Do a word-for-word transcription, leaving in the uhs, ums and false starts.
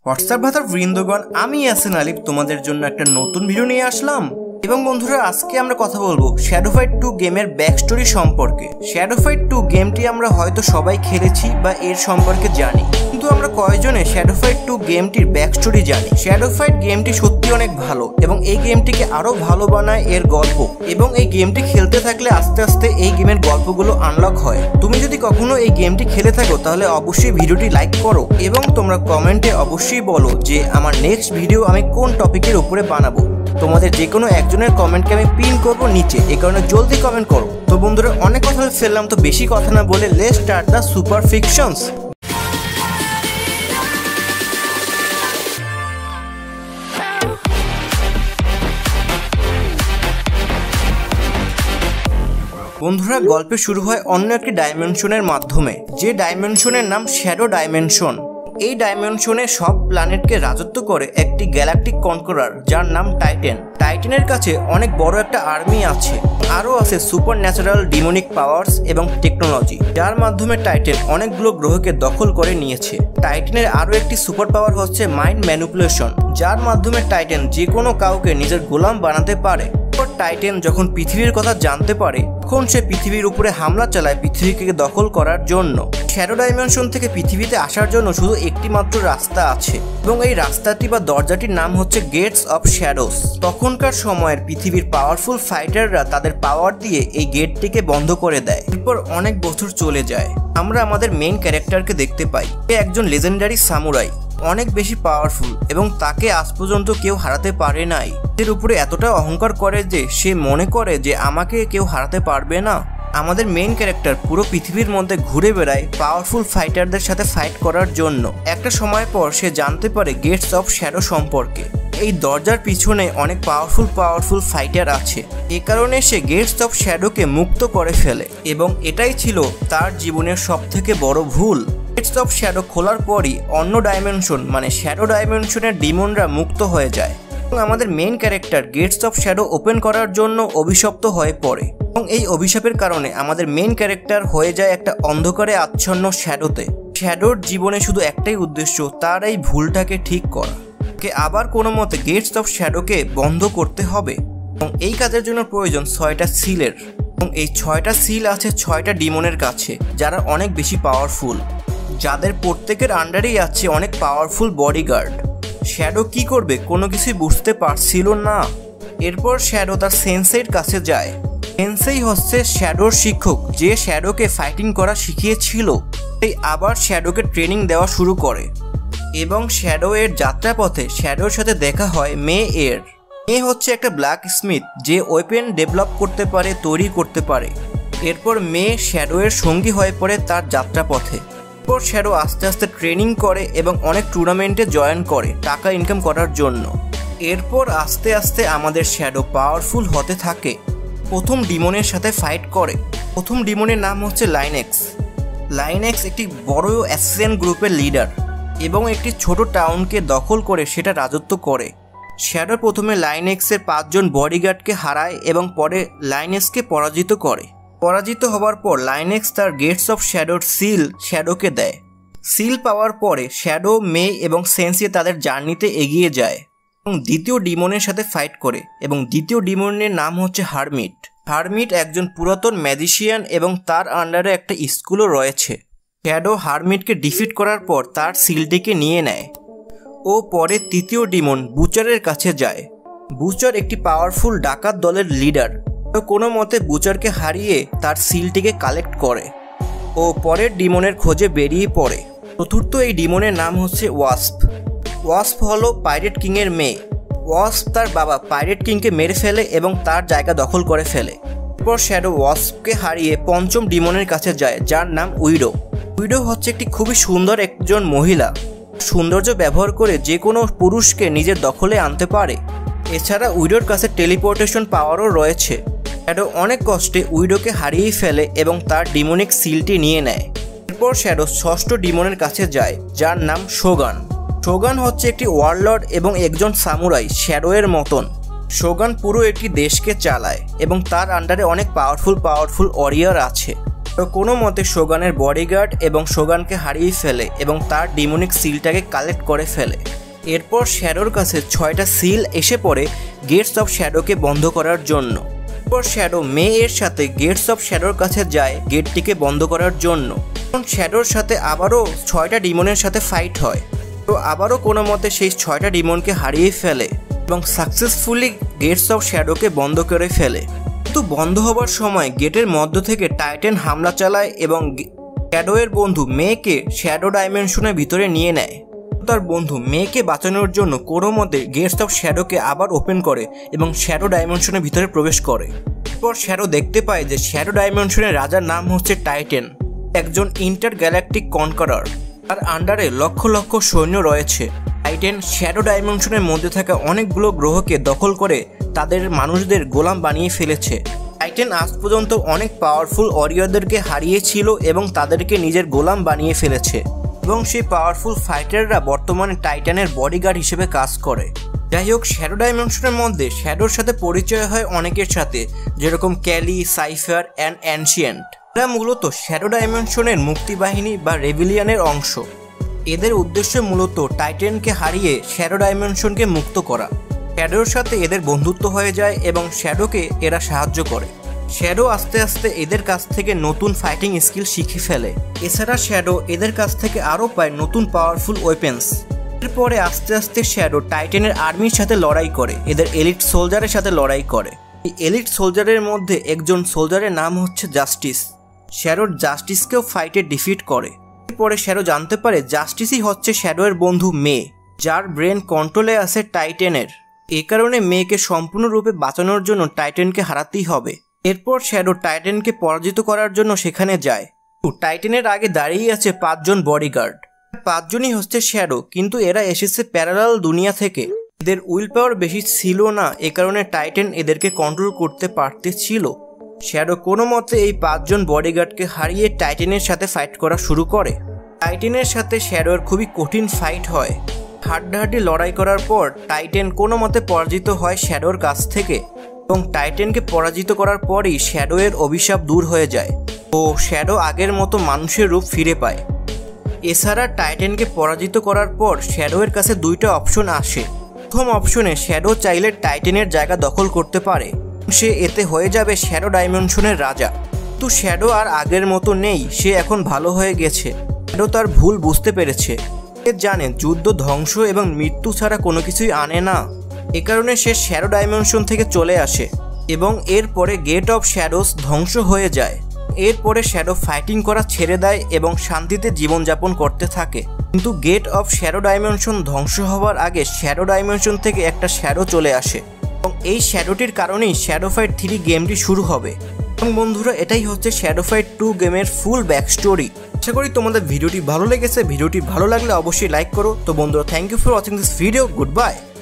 WhatsApp ভাতার বৃন্দগণ, আমি ইয়াসিন আলিফ তোমাদের জন্য একটা নতুন ভিডিও নিয়ে আসলাম। এবং বন্ধুরা, আজকে আমরা কথা বলবো শ্যাডো ফাইট টু গেমের ব্যাক স্টোরি সম্পর্কে। শ্যাডো ফাইট টু গেমটি আমরা হয়তো সবাই খেলেছি বা এর সম্পর্কে জানি, কিন্তু আমরা কয়জনে শ্যাডো ফাইট টু গেমটির ব্যাক স্টোরি জানি। শ্যাডো ফাইট গেমটি সত্যি অনেক ভালো এবং এই গেমটিকে আরো ভালো বানায় এর গল্প, এবং এই গেমটি খেলতে থাকলে আস্তে আস্তে এই গেমের গল্পগুলো আনলক হয়। তুমি যদি কখনো এই গেমটি খেলে থাকো তাহলে অবশ্যই ভিডিওটি লাইক করো এবং তোমরা কমেন্টে অবশ্যই বলো যে আমার নেক্সট ভিডিও আমি কোন টপিকের উপরে বানাবো। তোমাদের যে কোনো একজনের কমেন্টকে আমি পিন করবো নিচে, এই কারণে জলদি কমেন্ট করো। তো বন্ধুরা, অনেক কথা ফেললাম, তো বেশি কথা না বলে let's start the super fictions. বন্ধুরা, গল্পে শুরু হয় অন্য একটি ডাইমেনশনের মাধ্যমে, যে ডাইমেনশনের নাম শ্যাডো ডাইমেনশন। এই ডাইমেনশনে সব প্ল্যানেটকে রাজত্ব করে একটি গ্যালাকটিক কনকোরার যার নাম টাইটেন। টাইটেনের কাছে অনেক বড় একটা আর্মি আছে, আরও আছে সুপার ন্যাচারাল ডিমোনিক পাওয়ার্স এবং টেকনোলজি, যার মাধ্যমে টাইটেন অনেকগুলো গ্রহকে দখল করে নিয়েছে। টাইটেনের আরও একটি সুপার পাওয়ার হচ্ছে মাইন্ড ম্যানিপুলেশন, যার মাধ্যমে টাইটেন যে কোনো কাউকে নিজের গোলাম বানাতে পারে। টাইটেন যখন পৃথিবীর কথা জানতে পারে তখন সে পৃথিবীর উপরে হামলা চালায় পৃথিবীকে দখল করার জন্য। শ্যাডো ডাইমেনশন থেকে পৃথিবীতে আসার জন্য শুধু একটি মাত্র রাস্তা আছে, এবং এই রাস্তাটি বা দরজাটির নাম হচ্ছে গেটস অফ শ্যাডোস। তখনকার সময়ের পৃথিবীর পাওয়ারফুল ফাইটাররা তাদের পাওয়ার দিয়ে এই গেটটিকে বন্ধ করে দেয়। এরপর অনেক বছর চলে যায়, আমরা আমাদের মেইন ক্যারেক্টারকে দেখতে পাই। সে একজন লেজেন্ডারি সামুরাই, অনেক বেশি পাওয়ারফুল এবং তাকে আজ পর্যন্ত কেউ হারাতে পারে নাই। এর উপরে এতটা অহংকার করে যে সে মনে করে যে আমাকে কেউ হারাতে পারবে না। আমাদের মেইন ক্যারেক্টার পুরো পৃথিবীর মধ্যে ঘুরে বেড়ায় পাওয়ারফুল ফাইটারদের সাথে ফাইট করার জন্য। একটা সময় পর সে জানতে পারে গেটস অফ শ্যাডো সম্পর্কে। এই দরজার পিছনে অনেক পাওয়ারফুল পাওয়ারফুল ফাইটার আছে, এ কারণে সে গেটস অফ শ্যাডোকে মুক্ত করে ফেলে, এবং এটাই ছিল তার জীবনের সব থেকে বড় ভুল। গেটস অফ শ্যাডো খোলার পরই অন্য ডাইমেনশন মানে শ্যাডো ডাইমেনশনের ডিমনরা মুক্ত হয়ে যায়, এবং আমাদের main character gates of shadow open করার জন্য অভিশপ্ত হয়ে পড়ে, এবং এই অভিশাপের কারণে আমাদের মেইন ক্যারেক্টার হয়ে যায় একটা অন্ধকারে আচ্ছন্ন শ্যাডোতে। শ্যাডোর জীবনে শুধু একটাই উদ্দেশ্য, তার এই ভুলটাকে ঠিক করা, কে আবার কোনো মতে গেটস অফ শ্যাডোকে বন্ধ করতে হবে, এবং এই কাজের জন্য প্রয়োজন ছয়টা সিলের, এবং এই ছয়টা সিল আছে ছয়টা ডিমনের কাছে যারা অনেক বেশি পাওয়ারফুল, যাদের প্রত্যেকের আন্ডারেই আছে অনেক পাওয়ারফুল বডিগার্ড। শ্যাডো কি করবে কোনো কিছুই বুঝতে পারছিল না। এরপর শ্যাডো তার সেন্সেইর কাছে যায়। সেন্সেই হচ্ছে শ্যাডোর শিক্ষক, যে শ্যাডোকে ফাইটিং করা শিখিয়েছিল। এই আবার শ্যাডোকে ট্রেনিং দেওয়া শুরু করে, এবং শ্যাডো এর যাত্রাপথে শ্যাডোর সাথে দেখা হয় মে এর। মে হচ্ছে একটা ব্ল্যাক স্মিথ, যে ওয়েপেন ডেভেলপ করতে পারে, তৈরি করতে পারে। এরপর মে শ্যাডো এর সঙ্গী হয়ে পড়ে তার যাত্রাপথে। এরপর শ্যাডো আস্তে আস্তে ট্রেনিং করে এবং অনেক টুর্নামেন্টে জয়েন করে টাকা ইনকাম করার জন্য। এরপর আস্তে আস্তে আমাদের শ্যাডো পাওয়ারফুল হতে থাকে। প্রথম ডিমনের সাথে ফাইট করে। প্রথম ডিমনের নাম হচ্ছে লাইনেক্স। লাইনেক্স একটি বড় অ্যাসিয়ান গ্রুপের লিডার এবং একটি ছোট টাউনকে দখল করে সেটা রাজত্ব করে। শ্যাডো প্রথমে লাইনেক্সের পাঁচজন বডিগার্ডকে হারায় এবং পরে লাইনেক্সকে পরাজিত করে। পরাজিত হওয়ার পর লাইনেক্স তার গেটস অফ শ্যাডোর সিল শ্যাডোকে দেয়। সিল পাওয়ার পরে শ্যাডো, মে এবং সেন্সি তাদের জার্নিতে এগিয়ে যায় এবং দ্বিতীয় ডিমনের সাথে ফাইট করে, এবং দ্বিতীয় ডিমনের নাম হচ্ছে হারমিট। হারমিট একজন পুরাতন ম্যাজিশিয়ান এবং তার আন্ডারে একটা স্কুলও রয়েছে। শ্যাডো হারমিটকে ডিফিট করার পর তার সিলটিকে নিয়ে নেয় ও পরে তৃতীয় ডিমন বুচারের কাছে যায়। বুচার একটি পাওয়ারফুল ডাকাত দলের লিডার, কোনো মতে বুচারকে হারিয়ে তার সিলটিকে কালেক্ট করে ও পরের ডিমনের খোঁজে বেরিয়ে পড়ে। চতুর্থ এই ডিমনের নাম হচ্ছে ওয়াস্প। ওয়াস্প হলো পাইরেট কিংয়ের মেয়ে। ওয়াস্প তার বাবা পাইরেট কিংকে মেরে ফেলে এবং তার জায়গা দখল করে ফেলে। এরপর শ্যাডো ওয়াস্পকে হারিয়ে পঞ্চম ডিমনের কাছে যায়, যার নাম উইডো। উইডো হচ্ছে একটি খুবই সুন্দর একজন মহিলা, সৌন্দর্য ব্যবহার করে যে কোনো পুরুষকে নিজের দখলে আনতে পারে। এছাড়া উইডোর কাছে টেলিপোর্টেশন পাওয়ারও রয়েছে। শ্যাডো অনেক কষ্টে উইডোকে হারিয়ে ফেলে এবং তার ডিমনিক সিলটি নিয়ে নেয়। এরপর শ্যাডো ষষ্ঠ ডিমনের কাছে যায়, যার নাম শোগান। শোগান হচ্ছে একটি ওয়ারলর্ড এবং একজন সামুরাই শ্যাডো এর মতন। শোগান পুরো একটি দেশকে চালায় এবং তার আন্ডারে অনেক পাওয়ারফুল পাওয়ারফুল ওয়ারিয়র আছে। কোনো মতে শোগানের বডিগার্ড এবং শোগানকে হারিয়ে ফেলে এবং তার ডিমনিক সিলটাকে কালেক্ট করে ফেলে। এরপর শ্যাডোর কাছে ছয়টা সিল এসে পড়ে গেটস অফ শ্যাডোকে বন্ধ করার জন্য। এরপর শ্যাডো মে এর সাথে গেটস অফ শ্যাডোর কাছে যায় গেটটিকে বন্ধ করার জন্য। শ্যাডোর সাথে আবারও ছয়টা ডিমনের সাথে ফাইট হয়, তো আবারও কোনো মতে সেই ছয়টা ডিমনকে হারিয়ে ফেলে এবং সাকসেসফুলি গেটস অফ শ্যাডোকে বন্ধ করে ফেলে। কিন্তু বন্ধ হবার সময় গেটের মধ্য থেকে টাইটেন হামলা চালায় এবং শ্যাডোয়ের বন্ধু মেকে শ্যাডো ডাইমেনশনের ভিতরে নিয়ে নেয়। তার বন্ধু মেকে বাঁচানোর জন্য কোনো মতে গেটস অফ শ্যাডোকে আবার ওপেন করে এবং শ্যাডো ডাইমেনশনের ভিতরে প্রবেশ করে। এরপর শ্যাডো দেখতে পায় যে শ্যাডো ডাইমেনশনের রাজার নাম হচ্ছে টাইটেন, একজন ইন্টার গ্যালাকটিক কনকারার। তার আন্ডারে লক্ষ লক্ষ সৈন্য রয়েছে। টাইটেন শ্যাডো ডাইমেনশনের মধ্যে থাকা অনেকগুলো গ্রহকে দখল করে তাদের মানুষদের গোলাম বানিয়ে ফেলেছে। টাইটেন আজ পর্যন্ত অনেক পাওয়ারফুল ওয়ারিয়রদেরকে হারিয়েছিল এবং তাদেরকে নিজের গোলাম বানিয়ে ফেলেছে এবং সেই পাওয়ারফুল ফাইটাররা বর্তমানে টাইটানের বডিগার্ড হিসেবে কাজ করে। যাই হোক, শ্যাডো ডাইমেনশনের মধ্যে শ্যাডোর সাথে পরিচয় হয় অনেকের সাথে, যেরকম ক্যালি, সাইফার অ্যান্ড অ্যানশিয়েন্ট। এরা মূলত শ্যাডো ডাইমেনশনের মুক্তিবাহিনী বা রেভিলিয়ানের অংশ। এদের উদ্দেশ্য মূলত টাইটেনকে হারিয়ে শ্যাডো ডাইমেনশনকে মুক্ত করা। শ্যাডোর সাথে এদের বন্ধুত্ব হয়ে যায় এবং শ্যাডোকে এরা সাহায্য করে। শ্যাডো আস্তে আস্তে এদের কাছ থেকে নতুন ফাইটিং স্কিল শিখে ফেলে। এছাড়া শ্যাডো এদের কাছ থেকে আরও পায় নতুন পাওয়ারফুল ওয়েপেন্স। এরপরে আস্তে আস্তে শ্যাডো টাইটেনের আর্মির সাথে লড়াই করে, এদের এলিট সোলজারের সাথে লড়াই করে। এই এলিট সোলজারের মধ্যে একজন সোলজারের নাম হচ্ছে জাস্টিস। শ্যাডোর জাস্টিসকেও ফাইটে ডিফিট করে। এরপরে শ্যাডো জানতে পারে জাস্টিসই হচ্ছে শ্যাডোয়ের বন্ধু মে, যার ব্রেন কন্ট্রোলে আছে টাইটেনের। এ কারণে মেয়েকে সম্পূর্ণরূপে বাঁচানোর জন্য টাইটেনকে হারাতেই হবে। এরপর শ্যাডো টাইটেনকে পরাজিত করার জন্য সেখানে যায়। টাইটেনের আগে দাঁড়িয়ে আছে পাঁচজন বডিগার্ড। পাঁচজনই হচ্ছে শ্যাডো, কিন্তু এরা এসেছে প্যারালাল দুনিয়া থেকে। এদের উইল পাওয়ার বেশি ছিল না, এ কারণে টাইটেন এদেরকে কন্ট্রোল করতে পারতেছিল। শ্যাডো কোনো মতে এই পাঁচজন বডিগার্ডকে হারিয়ে টাইটেনের সাথে ফাইট করা শুরু করে। টাইটেনের সাথে শ্যাডোর খুবই কঠিন ফাইট হয়। হাড্ডাহাড্ডি লড়াই করার পর টাইটেন কোনো মতে পরাজিত হয় শ্যাডোর কাছ থেকে এবং টাইটেনকে পরাজিত করার পরই শ্যাডোয়ের অভিশাপ দূর হয়ে যায় ও শ্যাডো আগের মতো মানুষের রূপ ফিরে পায়। এছাড়া টাইটেনকে পরাজিত করার পর শ্যাডোয়ের কাছে দুইটা অপশন আসে। প্রথম অপশনে শ্যাডো চাইলে টাইটেনের জায়গা দখল করতে পারে, সে এতে হয়ে যাবে শ্যাডো ডাইমেনশনের রাজা। কিন্তু শ্যাডো আর আগের মতো নেই, সে এখন ভালো হয়ে গেছে। শ্যাডো তার ভুল বুঝতে পেরেছে। সে জানে যুদ্ধ ধ্বংস এবং মৃত্যু ছাড়া কোনো কিছুই আনে না। এ কারণে সে শ্যাডো ডাইমেনশন থেকে চলে আসে এবং এরপরে গেট অফ শ্যাডোস ধ্বংস হয়ে যায়। এরপরে শ্যাডো ফাইটিং করা ছেড়ে দেয় এবং শান্তিতে জীবনযাপন করতে থাকে। কিন্তু গেট অফ শ্যাডো ডাইমেনশন ধ্বংস হওয়ার আগে শ্যাডো ডাইমেনশন থেকে একটা শ্যাডো চলে আসে এবং এই শ্যাডোটির কারণেই শ্যাডো ফাইট থ্রি গেমটি শুরু হবে। এবং বন্ধুরা, এটাই হচ্ছে শ্যাডো ফাইট টু গেমের ফুল ব্যাক স্টোরি। আশা করি তোমাদের ভিডিওটি ভালো লেগেছে। ভিডিওটি ভালো লাগলে অবশ্যই লাইক করো। তো বন্ধুরা, thank you for watching this video. Good by.